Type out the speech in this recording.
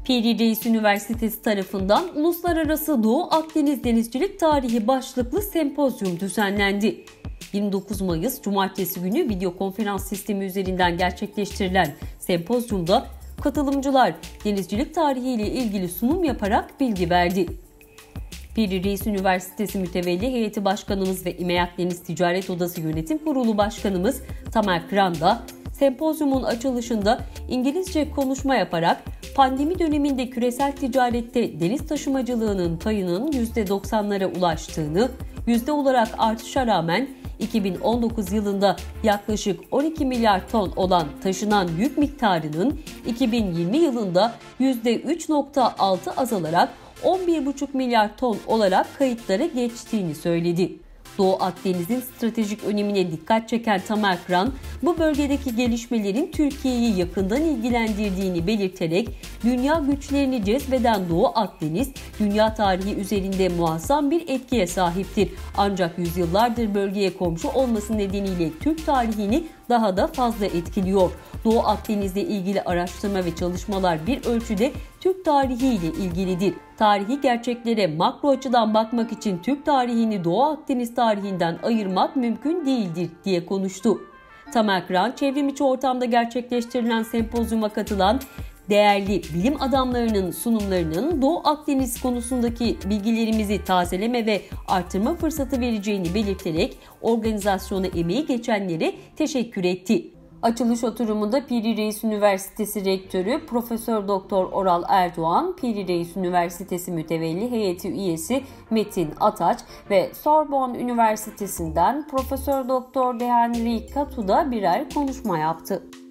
Piri Reis Üniversitesi tarafından Uluslararası Doğu Akdeniz Denizcilik Tarihi başlıklı sempozyum düzenlendi. 29 Mayıs Cumartesi günü video konferans sistemi üzerinden gerçekleştirilen sempozyumda katılımcılar denizcilik tarihi ile ilgili sunum yaparak bilgi verdi. Piri Reis Üniversitesi Mütevelli Heyeti Başkanımız ve İMEAK Deniz Ticaret Odası Yönetim Kurulu Başkanımız Tamer Kıran da sempozyumun açılışında İngilizce konuşma yaparak pandemi döneminde küresel ticarette deniz taşımacılığının payının %90'lara ulaştığını, yüzde olarak artışa rağmen 2019 yılında yaklaşık 12 milyar ton olan taşınan yük miktarının 2020 yılında %3.6 azalarak 11,5 milyar ton olarak kayıtlara geçtiğini söyledi. Doğu Akdeniz'in stratejik önemine dikkat çeken Tamer Kıran, bu bölgedeki gelişmelerin Türkiye'yi yakından ilgilendirdiğini belirterek, dünya güçlerini cezbeden Doğu Akdeniz, dünya tarihi üzerinde muazzam bir etkiye sahiptir. Ancak yüzyıllardır bölgeye komşu olması nedeniyle Türk tarihini daha da fazla etkiliyor. Doğu Akdeniz'le ilgili araştırma ve çalışmalar bir ölçüde Türk tarihi ile ilgilidir. Tarihi gerçeklere makro açıdan bakmak için Türk tarihini Doğu Akdeniz tarihinden ayırmak mümkün değildir diye konuştu. Tamer Kıran, çevrimiçi ortamda gerçekleştirilen sempozyuma katılan değerli bilim adamlarının sunumlarının Doğu Akdeniz konusundaki bilgilerimizi tazeleme ve artırma fırsatı vereceğini belirterek organizasyona emeği geçenlere teşekkür etti. Açılış oturumunda Piri Reis Üniversitesi Rektörü Profesör Doktor Oral Erdoğan, Piri Reis Üniversitesi Mütevelli Heyeti Üyesi Metin Ataç ve Sorbonne Üniversitesi'nden Profesör Doktor Dehenri Katu da birer konuşma yaptı.